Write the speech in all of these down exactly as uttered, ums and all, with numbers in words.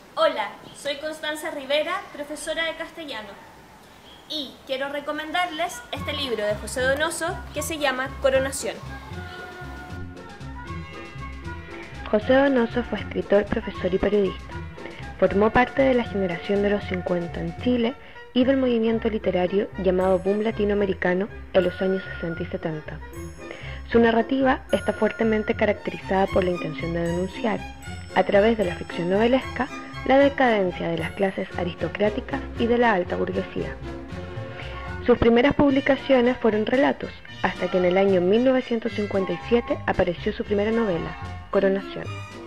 Hola, soy Constanza Rivera, profesora de castellano, y quiero recomendarles este libro de José Donoso que se llama Coronación. José Donoso fue escritor, profesor y periodista. Formó parte de la generación de los cincuenta en Chile y del movimiento literario llamado Boom Latinoamericano en los años sesenta y setenta. Su narrativa está fuertemente caracterizada por la intención de denunciar, a través de la ficción novelesca, la decadencia de las clases aristocráticas y de la alta burguesía. Sus primeras publicaciones fueron relatos, hasta que en el año mil novecientos cincuenta y siete apareció su primera novela, Coronación.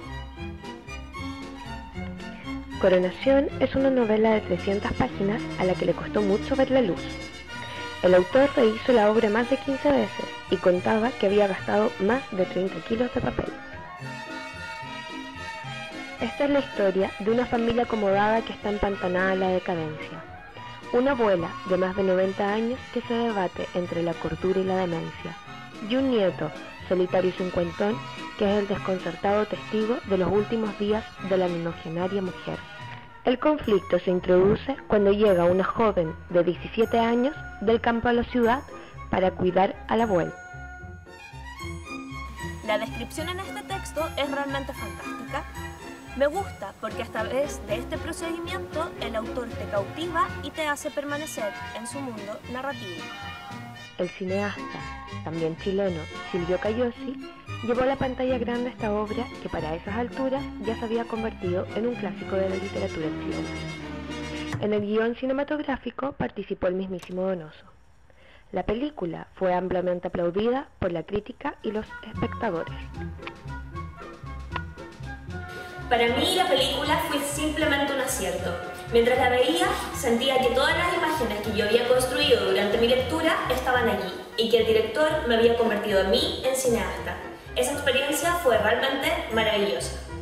Coronación es una novela de trescientas páginas a la que le costó mucho ver la luz. El autor rehizo la obra más de quince veces y contaba que había gastado más de treinta kilos de papel. Esta es la historia de una familia acomodada que está empantanada en la decadencia. Una abuela de más de noventa años que se debate entre la cordura y la demencia. Y un nieto, solitario y cincuentón, que es el desconcertado testigo de los últimos días de la nonagenaria mujer. El conflicto se introduce cuando llega una joven de diecisiete años del campo a la ciudad para cuidar al abuelo. La descripción en este texto es realmente fantástica. Me gusta porque a través de este procedimiento el autor te cautiva y te hace permanecer en su mundo narrativo. El cineasta, también chileno, Silvio Cayosi, llevó a la pantalla grande esta obra que para esas alturas ya se había convertido en un clásico de la literatura chilena. En el guión cinematográfico participó el mismísimo Donoso. La película fue ampliamente aplaudida por la crítica y los espectadores. Para mí la película fue simplemente un acierto. Mientras la veía, sentía que todas las imágenes que yo había construido durante mi lectura estaban allí y que el director me había convertido a mí en cineasta. Esa experiencia fue realmente maravillosa.